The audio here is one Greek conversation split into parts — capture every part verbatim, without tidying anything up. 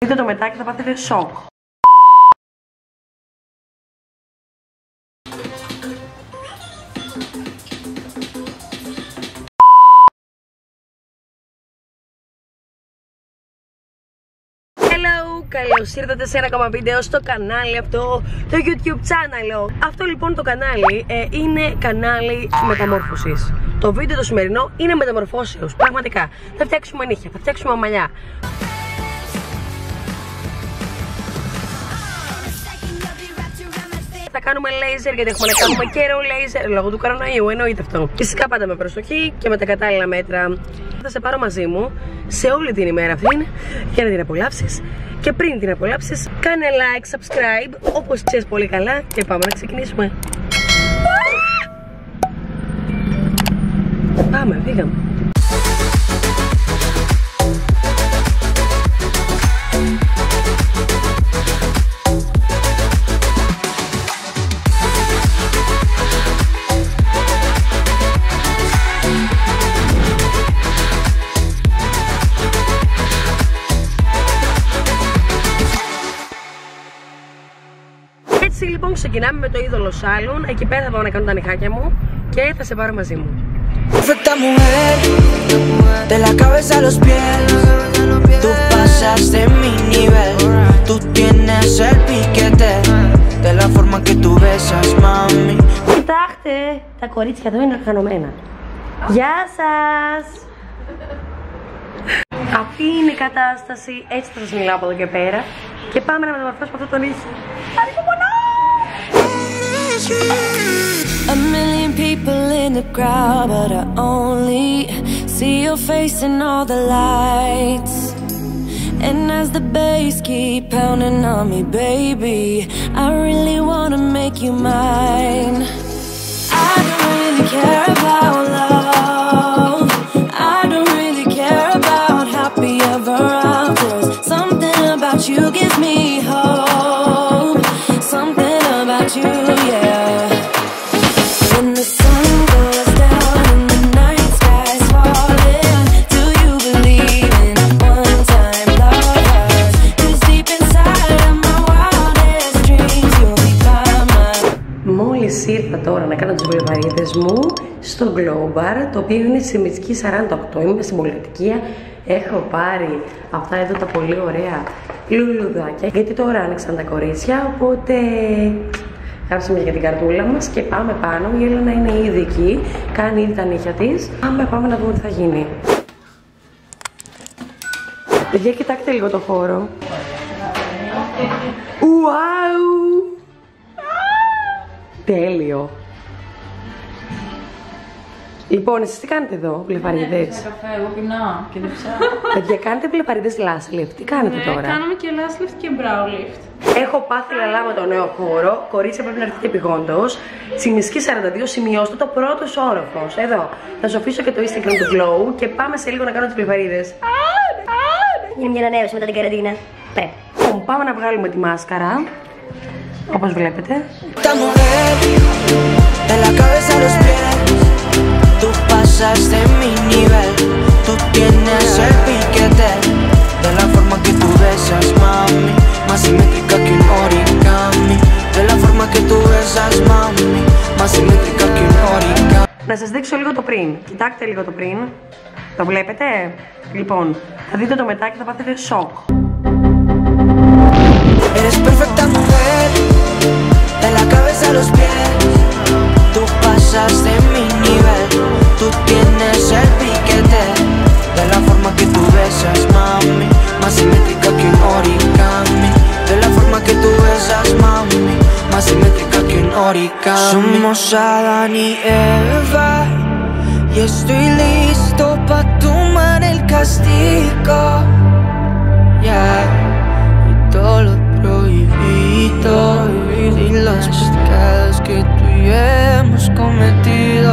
Δείτε το μετά και θα πάθετε σοκ. Hello, καλώς ήρθατε σε ένα ακόμα βίντεο στο κανάλι αυτό, το YouTube channel. Αυτό λοιπόν το κανάλι ε, είναι κανάλι μεταμόρφωσης. Το βίντεο το σημερινό είναι μεταμορφώσεως, πραγματικά. Θα φτιάξουμε νύχια, θα φτιάξουμε μαλλιά. Θα κάνουμε laser γιατί έχουμε να κάνουμε καιρό laser λόγω του κορονοϊού, εννοείται αυτό. Φυσικά πάντα με προσοχή και με τα κατάλληλα μέτρα. Θα σε πάρω μαζί μου σε όλη την ημέρα αυτή για να την απολαύσεις. Και πριν την απολαύσεις, κάνε like, subscribe, όπως ξέρεις πολύ καλά. Και πάμε να ξεκινήσουμε. Πάμε, φύγαμε. Έτσι λοιπόν ξεκινάμε με το είδωλο σάλον. Εκεί πέρα θα πάω να κάνω τα νυχάκια μου και θα σε πάρω μαζί μου. Perfecta mujer, de la cabeza a los pies, tú pasaste mi nivel, tú tienes el piquete, de la forma que tú besas, mami. Κοιτάξτε, τα κορίτσια εδώ είναι οργανωμένα. Γεια σας! Αυτή είναι η κατάσταση, έτσι θα σας μιλάω από εδώ και πέρα. Και πάμε να μεταμορφώσουμε αυτό το νύχι. Ανυπομονώ! A million people in the crowd, but I only see your face in all the lights. And as the bass keep pounding on me, baby, I really wanna make you mine. I don't really care about love, I don't really care about happy ever afters. Something about you gives me hope, something about you, yeah. When the sun goes down and the night sky's falling, do you believe in one-time lovers? 'Cause deep inside of my wildest dreams you'll be by my... Μόλις ήρθα τώρα να κάνω τις βλεβαρίδες μου στο Glow Bar, το οποίο είναι στη Μητσκή σαράντα οκτώ, είμαι στην πολυκατοικία. Έχω πάρει αυτά εδώ τα πολύ ωραία λουλουδάκια, γιατί τώρα άνοιξαν τα κορίτσια, οπότε κάψαμε για την καρτούλα μας και πάμε πάνω. Η Έλενα είναι ήδη εκεί, κάνει ήδη τα νύχια της. Πάμε, πάμε να δούμε τι θα γίνει. Παιδιά, κοιτάξτε λίγο το χώρο. Ουάου! Τέλειο! Λοιπόν, εσείς τι κάνετε εδώ, βλεφαρίδες? Ναι, καφέ, εγώ πεινάω και δεν ψάχνω. Παιδιά, κάνετε βλεφαρίδες last lift, τι κάνετε Ναι, τώρα? κάναμε και last lift και brow lift. Έχω πάθει λαλά με το νέο χώρο. Κορίτσια, πρέπει να έρθετε επειγόντως. Στη Μητσκή σαράντα δύο, σημειώστε το πρώτος όροφος. Εδώ. Θα σου αφήσω και το Instagram του Glow και πάμε σε λίγο να κάνω τις βλεφαρίδες. Είναι μια ανανέωση μετά την καραντίνα. Πρέπει. Λοιπόν, πάμε να βγάλουμε τη μάσκαρα. Όπως βλέπετε. Esta mujer, de la cabeza a los pies, tú pasaste mi nivel, tú tienes el piquete, de la forma que tú besas, mami, más simétrica que un origami, de la forma que tú besas, mami, más simétrica que un origami. Να σας δείξω λίγο το πριν. Κοιτάξτε λίγο το πριν. Το βλέπετε? Λοιπόν, θα δείτε το μετά και θα πάθετε σοκ. Eres perfecta mujer, de la cabeza a los pies, tú pasaste mi nivel, tú tienes el piquete, de la forma que tú besas, mami, más simétrica que un origami, de la forma que tú besas, mami, más simétrica que un origami. Somos Adán y Eva, y estoy listo pa' tomar el castigo, yeah, y todo lo prohibido, y los pecados que tú y yo hemos cometido.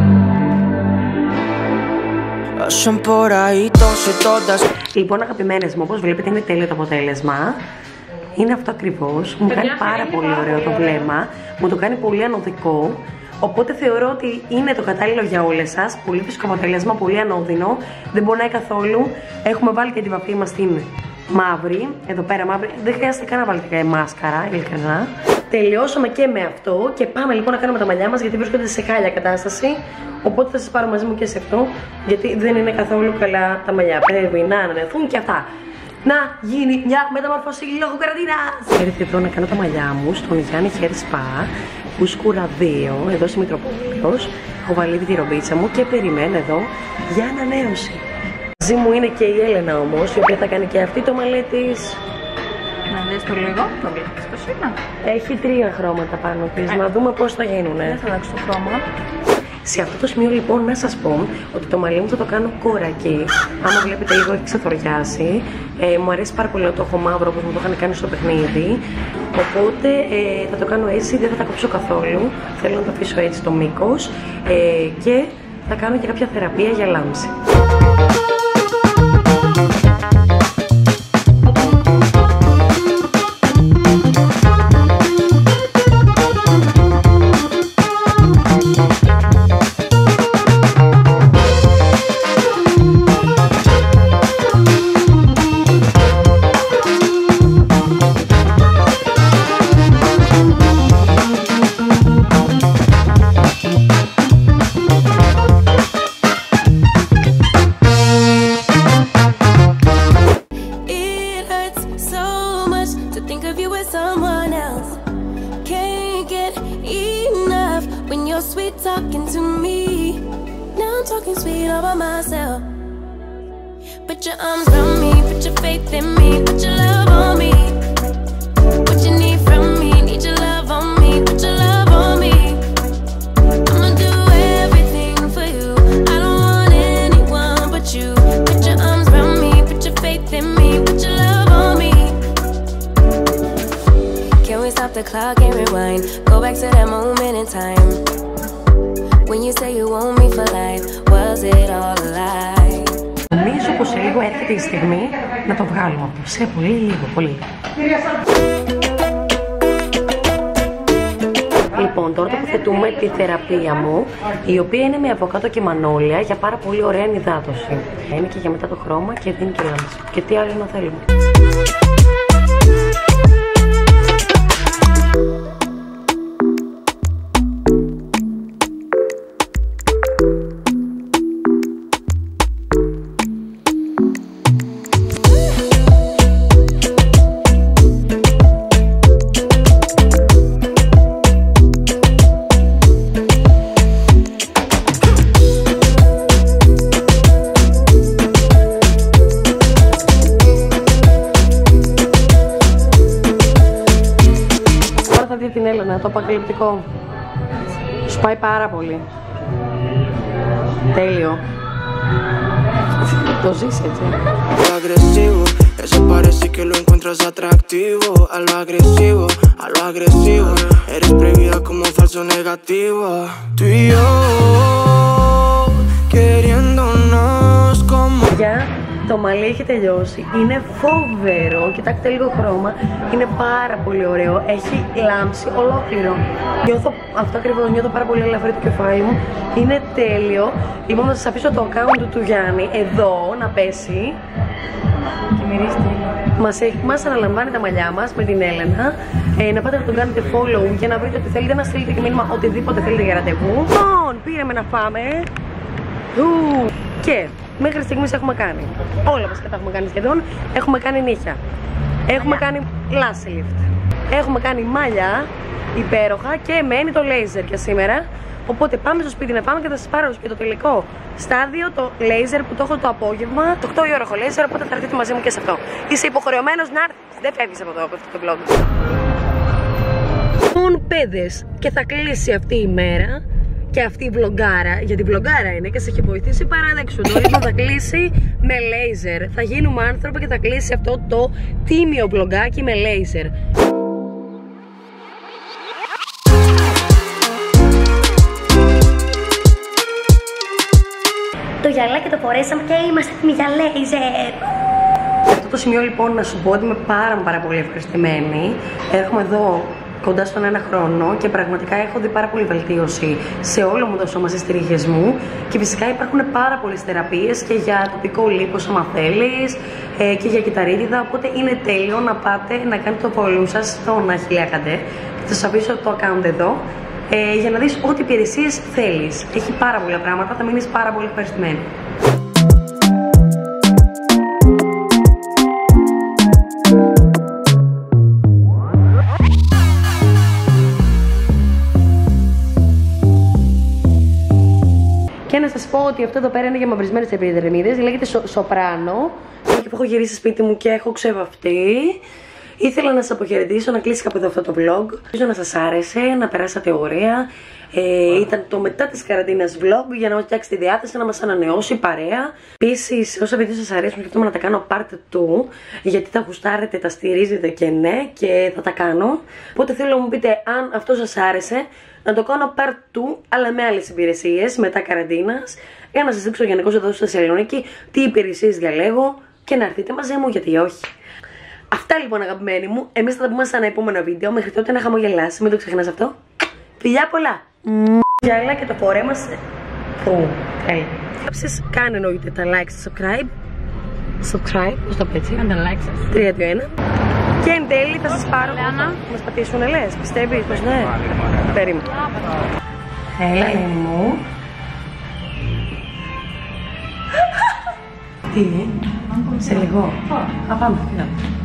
Pasan por ahí todos y todas. Λοιπόν, αγαπημένες μου, όπως βλέπετε είναι τέλειο το αποτέλεσμα. Είναι αυτό ακριβώς. Μου κάνει πάρα πολύ ωραίο το βλέμμα. Μου το κάνει πολύ ανωδικό. Οπότε θεωρώ ότι είναι το κατάλληλο για όλες σας. Πολύ φυσικό αποτέλεσμα, πολύ ανώδυνο. Δεν πονάει καθόλου. Έχουμε βάλει και τη βαφή μας στην μαύρη, εδώ πέρα μαύρη. Δεν χρειάζεται καν να βάλετε μάσκαρα, ειλικρινά. Τελειώσαμε και με αυτό και πάμε λοιπόν να κάνουμε τα μαλλιά μας, γιατί βρίσκονται σε χάλια κατάσταση. Οπότε θα σας πάρω μαζί μου και σε αυτό, γιατί δεν είναι καθόλου καλά τα μαλλιά. Πρέπει να ανανεθούν και αυτά. Να γίνει μια μεταμόρφωση λόγω καραντίνας. Έρχεται εδώ να κάνω τα μαλλιά μου στον Γιάννη Hair Spa, Πούσκουρα δύο, εδώ στη Μητροπόλεως. Έχω βάλει τη ρομπίτσα μου και περιμένω εδώ για ανανέωση. Μαζί μου είναι και η Έλενα όμως, η οποία θα κάνει και αυτή το μαλλί της. Να δεις το λίγο, το βλέπεις το σήμα. Έχει τρία χρώματα πάνω της, ε. να δούμε πώς θα γίνουνε. Δεν θα αλλάξω το χρώμα. Σε αυτό το σημείο λοιπόν να σας πω ότι το μαλλί μου θα το κάνω κορακί. Άμα βλέπετε λίγο έχει ξεθοριάσει. Ε, μου αρέσει πάρα πολύ να το έχω μαύρο όπως μου το είχαν κάνει στο παιχνίδι. Οπότε ε, θα το κάνω έτσι, δεν θα τα κόψω καθόλου. Θέλω να το αφήσω έτσι το μήκος. Ε, και θα κάνω και κάποια θεραπεία για λάμψη. Sweet talking to me. Now I'm talking sweet all by myself. Put your arms around me, put your faith in me, put your love on me. What you need from me, need your love on me, put your love on me. I'ma do everything for you. I don't want anyone but you. Put your arms around me, put your faith in me, put your love on me. Can we stop the clock and rewind? Go back to that moment in time. When you say you want me for life, was it all a lie? Νομίζω πως σε λίγο έρχεται η στιγμή να το βγάλουμε αυτό. Σε πολύ λίγο, πολύ. Λοιπόν, τώρα τοποθετούμε τη θεραπεία μου, η οποία είναι με αβοκάτο και μανόλια για πάρα πολύ ωραία ενυδάτωση. Είναι και για μετά το χρώμα και δίνει και λάμψη. Και τι άλλο να θέλουμε. Την Έλενα, το αποκαλυπτικό. Σου πάει πάρα πολύ. Τέλειο. Το ζεις έτσι. Agresivo, eso parece que lo encuentras atractivo. A lo agresivo, a lo agresivo. Eres prohibida como un falso negativo. Tú y yo, queriéndonos como. Για το μαλλί έχει τελειώσει. Είναι φοβερό. Κοιτάξτε λίγο χρώμα. Είναι πάρα πολύ ωραίο. Έχει λάμψει ολόκληρο. Νιώθω αυτό ακριβώς. Νιώθω πάρα πολύ ελαφρύ το κεφάλι μου. Είναι τέλειο. Λοιπόν, θα σας αφήσω το account του, του Γιάννη εδώ να πέσει. Και μυρίζει τέλειο. Μας, μας αναλαμβάνει τα μαλλιά μας με την Έλενα. Ε, να πάτε να τον κάνετε follow και να βρείτε ότι θέλετε να στείλετε και μήνυμα οτιδήποτε θέλετε για ραντεβού. Λοιπόν, πήραμε να φάμε. Ου, και μέχρι στιγμής έχουμε κάνει όλα βασικά τα έχουμε κάνει σχεδόν. Έχουμε κάνει νύχια. Έχουμε κάνει lash lift. Έχουμε κάνει μάλια υπέροχα και μένει το laser για σήμερα. Οπότε πάμε στο σπίτι να πάμε και θα σας πάρω και το τελικό στάδιο, το laser που το έχω το απόγευμα. Το οκτώ η ώρα έχω laser, οπότε θα έρθετε μαζί μου και σε αυτό. Είσαι υποχρεωμένος να έρθεις, δεν φεύγεις από εδώ, από αυτό το vlog. Λοιπόν, παιδες, και θα κλείσει αυτή η μέρα. Και αυτή η βλογκάρα, γιατί βλογκάρα είναι και σε έχει βοηθήσει παράδεξου. Το ρήμα θα κλείσει με λέιζερ. Θα γίνουμε άνθρωποι και θα κλείσει αυτό το τίμιο βλογκάκι με λέιζερ. Το γυαλάκι το φορέσαμε και είμαστε έτοιμοι για λέιζερ. Σε αυτό το σημείο λοιπόν να σου πω ότι είμαι πάρα πάρα πολύ ευχαριστημένη. Έχουμε εδώ κοντά στον ένα χρόνο και πραγματικά έχω δει πάρα πολύ βελτίωση σε όλο μου το σώμα συστηριχές μου. Και φυσικά υπάρχουν πάρα πολλές θεραπείες και για τοπικό λίπος, άμα θέλεις, ε, και για κυταρίτιδα. Οπότε είναι τέλειο να πάτε να κάνετε το follow σας στον Αχιλλέα Καντέ. Θα σας αφήσω το account εδώ ε, για να δεις ό,τι υπηρεσίες θέλεις. Έχει πάρα πολλά πράγματα, θα μείνεις πάρα πολύ ευχαριστημένη. Και να σας πω ότι αυτό εδώ πέρα είναι για μαυρισμένες επιδερμίδες, λέγεται σο, σοπράνο. Και που έχω γυρίσει σπίτι μου και έχω ξεβαφτεί. Ήθελα να σας αποχαιρετήσω, να κλείσει κάπου εδώ αυτό το vlog. Ελπίζω να σας άρεσε, να περάσατε ωραία. Ε, ήταν το μετά της καραντίνας vlog για να μας φτιάξει τη διάθεση, να μας ανανεώσει παρέα. Επίσης, όσα βίντεο σας αρέσουν, σκεφτόμαι να τα κάνω part two, γιατί τα γουστάρετε, τα στηρίζετε και ναι, και θα τα κάνω. Οπότε θέλω να μου πείτε αν αυτό σας άρεσε, να το κάνω part two, αλλά με άλλες υπηρεσίες μετά καραντίνας, για να σας δείξω γενικώς εδώ στη Θεσσαλονίκη τι υπηρεσίες διαλέγω και να έρθετε μαζί μου, γιατί όχι. Αυτά λοιπόν, αγαπημένοι μου. Εμείς θα τα πούμε σε ένα επόμενο βίντεο. Μέχρι τότε να χαμογελάσεις, μην το ξεχνάς αυτό. Φιλιά πολλά! Γυαλά και το φορέ μας. Φου, τέλει. Κάνε εννοείται τα like, subscribe. Subscribe, πώς το πω έτσι. Κάντε like σας. τρία, δύο, ένα. Και εν τέλει θα σας πάρω. Να μας πατήσουνε, λες, πιστεύεις πως ναι. Περίμενε. Έλα, Ελένη μου. Τι, σε λίγο. Α, πάμε, πήγαμε.